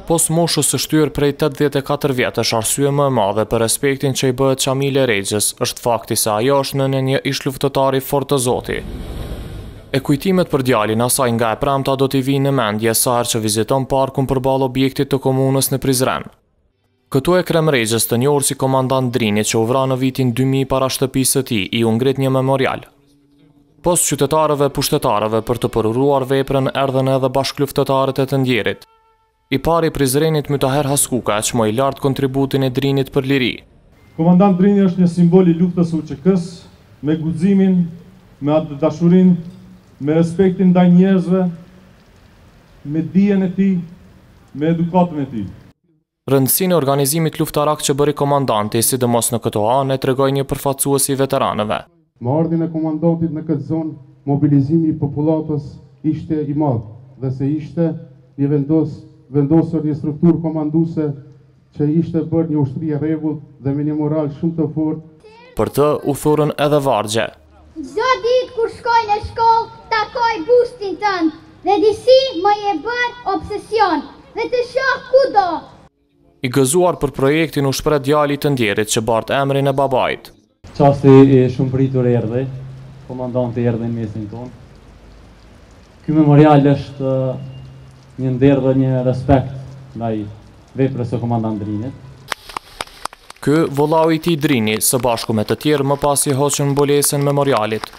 pos moshës së shtyr prej 84 vjetësh, arsye më e madhe për respektin që i bëhet Çamile Rexhës është fakti se ajo është nënja një ish-luftëtar i fortë të Zoti. E kujtimet për djalin asaj nga e premta do t'i vinë në mendje sa herë që viziton parkun përballë objektit të komunës në Prizren. Këtu e krem Rexhës, të njohur si komandant Drini, që u vra në vitin 2000 para shtëpisë së tij, i u ngrit një memorial. Pos qytetarëve pushtetarëve për të përuruar veprën erdhën edhe bashkëluftëtarët e të ndjerit. I pari Prizrenit Mytaher Haskuka e çmoi lart kontributin e Drinit për liri. Komandant Drini është një simbol i luftës UÇK-s, me guximin, me atë dashurinë, me respektin ndaj njerëzve, me dijen e tij, me edukatën e tij. Rëndësinë e organizimit luftarak që bëri komandanti, sidomos në këto anë, e tregoi një përfaqësues i veteranëve. Me ardhin e komandantit në këtë zonë, mobilizimi i popullatës ishte i madh, dhe se ishte një vendosur një strukturë komanduese që ishte bërë një ushtri e rregullt dhe me një moral shumë të fortë. Për të u thurën edhe vargje. Çdo ditë kur shkoj në shkollë, takoj bustin tënd dhe disi më je bër obsesion dhe të shoh kudo. I gëzuar për projektin u shpreh djali i të ndjerit që bart emrin e babait. Qasti i shumë pritur erdhi, komandanti erdhi në mesin tonë. Ky memorial është një nder dhe një respekt ndaj veprës së komandant Drinit. Ky vëllau i tij Drini, së bashku me të tjerë, më pas i hoqën mbulesën memorialit.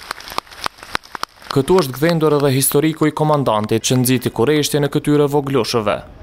Këtu është gdhendur edhe historiku i komandantit që nxiti kurreshtjen e këtyre voglushëve.